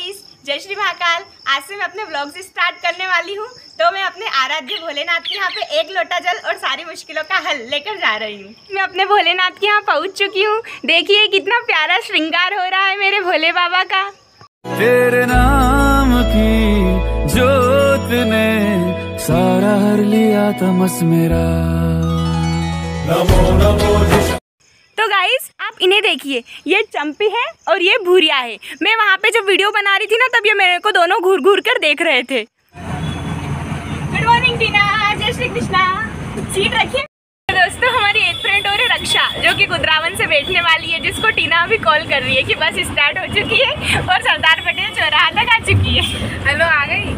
Guys, जय श्री महाकाल। आज से मैं अपने व्लॉग से स्टार्ट करने वाली हूँ। तो मैं अपने आराध्य भोलेनाथ के यहाँ पे एक लोटा जल और सारी मुश्किलों का हल लेकर जा रही हूँ। मैं अपने भोलेनाथ के यहाँ पहुँच चुकी हूँ। देखिए कितना प्यारा श्रृंगार हो रहा है मेरे भोले बाबा का। तेरे नाम की जोत ने सारा हर लिया तमस मेरा। नमो नमो। तो गाइस आप इन्हें देखिए, ये चंपी है और ये भूरिया है। मैं वहाँ पे जो वीडियो बना रही थी ना, तब ये मेरे को दोनों घूर घूर कर देख रहे थे। गुड मॉर्निंग टीना, जय श्री कृष्णा। सीट रखिए। दोस्तों हमारी एक फ्रेंड और है रक्षा, जो कि गुजरावन से बैठने वाली है, जिसको टीना अभी कॉल कर रही है कि बस स्टार्ट हो चुकी है और सरदार पटेल चौराहा तक आ चुकी है। हेलो, आ गई।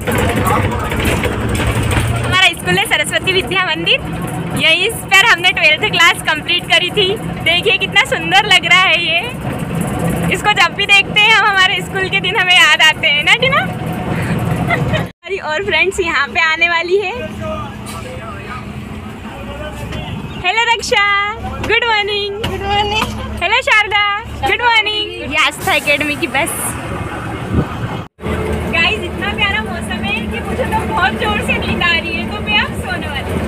हमारा स्कूल है सरस्वती विद्या मंदिर। यहीं पर हमने 12th क्लास कंप्लीट करी थी। देखिए कितना सुंदर लग रहा है ये। इसको जब भी देखते हैं हम, हमारे स्कूल के दिन हमें याद आते हैं ना टीना। हमारी और फ्रेंड्स यहाँ पे आने वाली है। Hello Raksha, good morning. Good morning. Hello Sharda, good morning. ये आस्था एकेडमी की बस। गाइस इतना प्यारा मौसम है कि मुझे तो बहुत जोर से नींद आ रही है, तो मैं अब सोने वाली हूँ।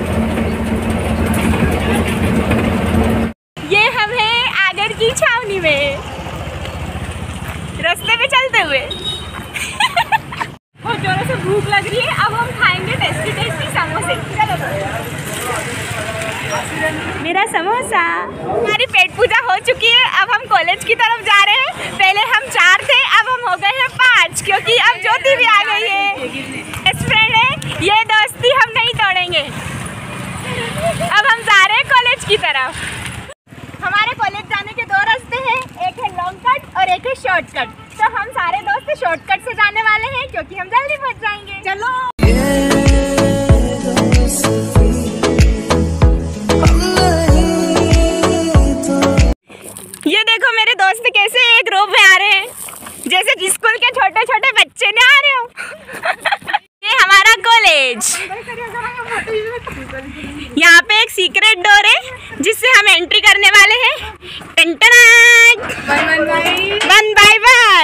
ये हम हैं आगर की छावनी में, रास्ते में चलते हुए। बहुत जोरों से भूख लग रही है। अब हम खाएंगे टेस्टी टेस्टी समोसे। चलो मेरा समोसा। हमारी पेट पूजा हो चुकी है। अब हम कॉलेज की तरफ जा रहे हैं। पहले हम 4 थे, अब हम हो गए हैं 5, क्योंकि अब ज्योति भी आ गई है। बेस्ट फ्रेंड है, ये दोस्ती हम नहीं तोड़ेंगे। अब हम जा रहे हैं कॉलेज की तरफ। हमारे कॉलेज जाने के 2 रास्ते हैं, एक है लॉन्ग कट और एक है शॉर्टकट। तो हम सारे दोस्त शॉर्टकट से जाने वाले हैं, क्योंकि हम जल्दी पहुंच जाएंगे। चलो। ये देखो मेरे दोस्त कैसे एक ग्रुप में आ रहे हैं, जैसे स्कूल के छोटे छोटे बच्चे नहीं आ रहे हो। ये हमारा कॉलेज। यहाँ पे एक सीक्रेट डोर है, जिससे हम एंट्री करने वाले हैं। One by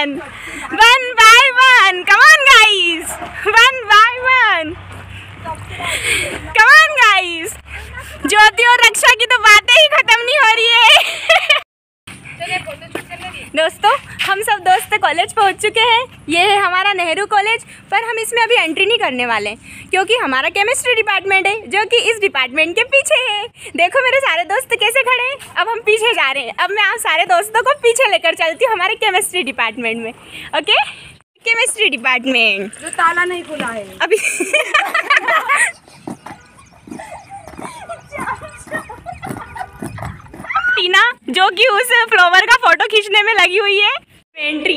one. Come on guys, one by one. Come on guys. Jyoti और रक्षा की तो बातें ही खत्म नहीं हो रही है। दोस्तों हम सब दोस्त कॉलेज पहुंच चुके हैं। ये है हमारा नेहरू कॉलेज, पर हम इसमें अभी एंट्री नहीं करने वाले, क्योंकि हमारा केमिस्ट्री डिपार्टमेंट है, जो कि इस डिपार्टमेंट के पीछे है। देखो मेरे सारे दोस्त कैसे खड़े हैं। अब हम पीछे जा रहे हैं। अब मैं आप सारे दोस्तों को पीछे लेकर चलती हूँ हमारे केमिस्ट्री डिपार्टमेंट में। ओके, केमिस्ट्री डिपार्टमेंट जो ताला नहीं खुला है अभी। टीना जो कि उस फ्लावर का फोटो खींचने में लगी हुई है। एंट्री।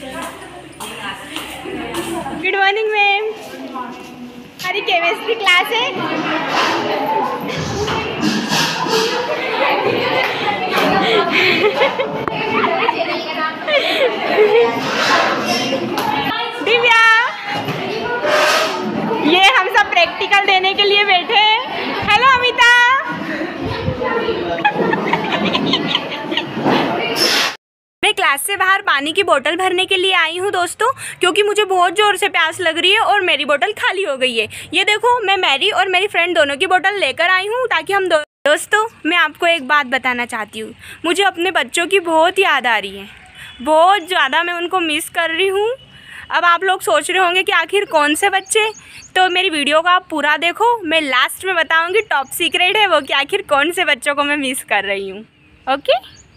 गुड मॉर्निंग मैम, हमारी केमिस्ट्री क्लास है। दिव्या, ये हम सब प्रैक्टिकल देने के लिए बैठे हैं। हेलो अमिता। मैं क्लास से बाहर पानी की बोतल भरने के लिए आई हूँ दोस्तों, क्योंकि मुझे बहुत ज़ोर से प्यास लग रही है और मेरी बोतल खाली हो गई है। ये देखो, मैं मैरी और मेरी फ्रेंड दोनों की बोतल लेकर आई हूँ, ताकि हम दोस्तों मैं आपको एक बात बताना चाहती हूँ। मुझे अपने बच्चों की बहुत याद आ रही है, बहुत ज़्यादा मैं उनको मिस कर रही हूँ। अब आप लोग सोच रहे होंगे कि आखिर कौन से बच्चे, तो मेरी वीडियो को आप पूरा देखो। मैं लास्ट में बताऊँगी, टॉप सीक्रेट है वो, कि आखिर कौन से बच्चों को मैं मिस कर रही हूँ। ओके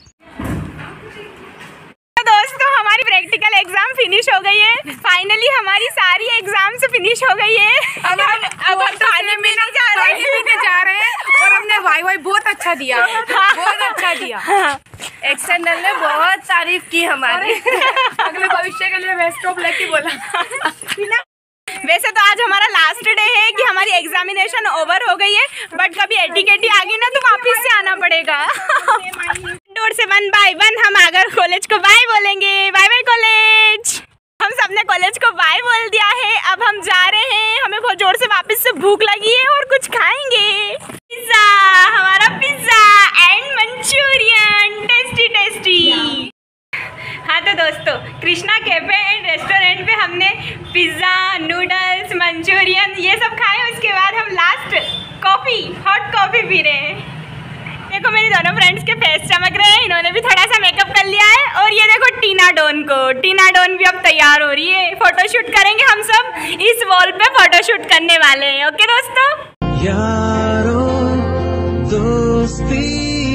दोस्तों, हमारी प्रैक्टिकल एग्जाम फिनिश हो गई है। फाइनली हमारी सारी एग्जाम से फिनिश हो गई है। अब हम खाने में नहीं जा रहे हैं और हमने वाई बहुत अच्छा दिया। बहुत अच्छा दिया। एक्सटर्नल ने बहुत तारीफ की हमारी। अगले भविष्य के लिए बेस्ट ऑफ लक बोला। वैसे तो आज हमारा लास्ट डे है कि हमारी एग्जामिनेशन ओवर हो गई है, बट कभी एटीकेटी आ गई ना तो वापस से आना पड़ेगा। डोर से 1 बाय 1 हम आगर कॉलेज को बाय बोलेंगे। Bye bye college. हम सबने कॉलेज को बाय बोल दिया है। अब हम जा रहे हैं, हमें बहुत जोर से वापस से भूख लगी है और कुछ खाएंगे। पिज्जा, हमारा pizza and Manchurian, tasty tasty. हाँ तो दोस्तों, कृष्णा कैब पे एंड रेस्टोरेंट पे हमने पिज़्ज़ा, नूडल्स, मंचूरियन ये सब खाए। उसके बाद हम लास्ट कॉफ़ी, हॉट कॉफ़ी पी रहे हैं। देखो मेरी दोनों फ्रेंड्स के फेस चमक रहे हैं, इन्होंने भी थोड़ा सा मेकअप कर लिया है। और ये देखो टीना डोन को, टीना डोन भी अब तैयार हो रही है। फोटोशूट करेंगे हम सब, इस वॉल पे फोटोशूट करने वाले हैं। ओके दोस्तों, यारो दोस्ती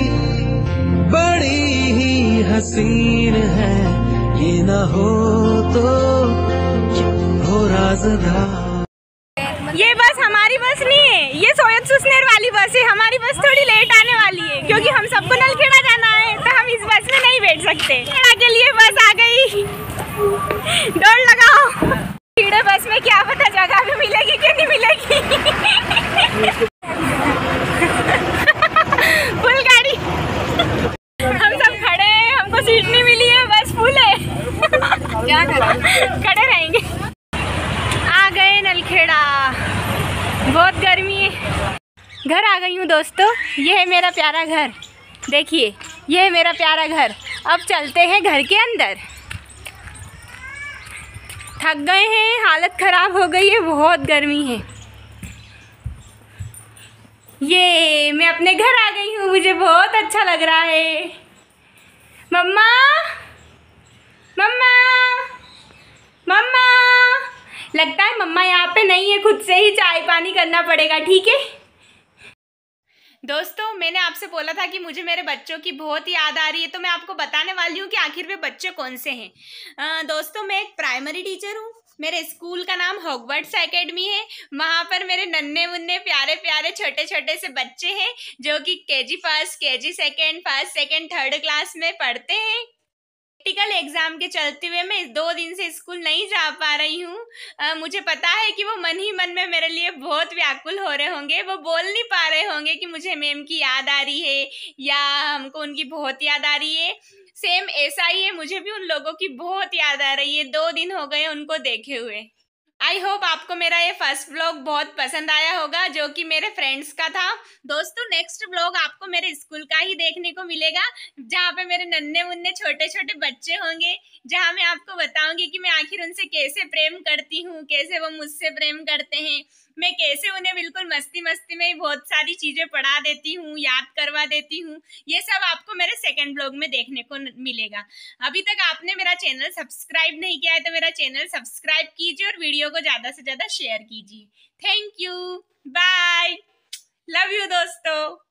बड़ी ही हसीन है, ये ना हो तो हो राज़दार। ये बस हमारी बस नहीं है, ये सोयत सुसनेर वाली बस है। हमारी बस थोड़ी लेट आने वाली है क्योंकि हम सबको नलखेड़ा जाना है, तो हम इस बस में नहीं बैठ सकते। नलखेड़ा के लिए बस आ गई, दौड़ लगाओ। कीड़े बस में क्या पता जगह भी मिलेगी कि नहीं मिलेगी। फुल गाड़ी, हम सब खड़े हैं, हमको सीट नहीं मिली है, बस फुल है। क्या करें, खड़े रहेंगे। आ गए नलखेड़ा, बहुत गर्मी है। घर आ गई हूँ दोस्तों, ये है मेरा प्यारा घर। देखिए ये है मेरा प्यारा घर। अब चलते हैं घर के अंदर। थक गए हैं, हालत ख़राब हो गई है, बहुत गर्मी है। ये मैं अपने घर आ गई हूँ, मुझे बहुत अच्छा लग रहा है। मम्मा, मम्मा, मम्मा। लगता है मम्मा यहाँ पे नहीं है, खुद से ही चाय पानी करना पड़ेगा। ठीक है दोस्तों, मैंने आपसे बोला था कि मुझे मेरे बच्चों की बहुत याद आ रही है, तो मैं आपको बताने वाली हूँ कि आखिर वे बच्चे कौन से हैं। दोस्तों मैं एक प्राइमरी टीचर हूँ। मेरे स्कूल का नाम हॉगवर्ट्स एकेडमी है। वहाँ पर मेरे नन्हे मुन्ने प्यारे प्यारे छोटे छोटे से बच्चे हैं जो कि KG first, KG second, first second third class में पढ़ते हैं। प्रैक्टिकल एग्जाम के चलते हुए मैं 2 दिन से स्कूल नहीं जा पा रही हूँ। मुझे पता है कि वो मन ही मन में मेरे लिए बहुत व्याकुल हो रहे होंगे। वो बोल नहीं पा रहे होंगे कि मुझे मैम की याद आ रही है या हमको उनकी बहुत याद आ रही है। सेम ऐसा ही है, मुझे भी उन लोगों की बहुत याद आ रही है। 2 दिन हो गए उनको देखे हुए। आई होप आपको मेरा ये फर्स्ट व्लॉग बहुत पसंद आया होगा, जो कि मेरे फ्रेंड्स का था। दोस्तों नेक्स्ट व्लॉग आपको मेरे स्कूल का ही देखने को मिलेगा, जहाँ पे मेरे नन्हे मुन्ने छोटे छोटे बच्चे होंगे, जहाँ मैं आपको बताऊंगी कि मैं आखिर उनसे कैसे प्रेम करती हूँ, कैसे वो मुझसे प्रेम करते हैं, मैं कैसे उन्हें बिल्कुल मस्ती मस्ती में ही बहुत सारी चीज़ें पढ़ा देती हूँ, याद करवा देती हूँ। ये सब आपको मेरे सेकंड व्लॉग में देखने को मिलेगा। अभी तक आपने मेरा चैनल सब्सक्राइब नहीं किया है तो मेरा चैनल सब्सक्राइब कीजिए और वीडियो को ज़्यादा से ज़्यादा शेयर कीजिए। Thank you, bye, love you दोस्तों।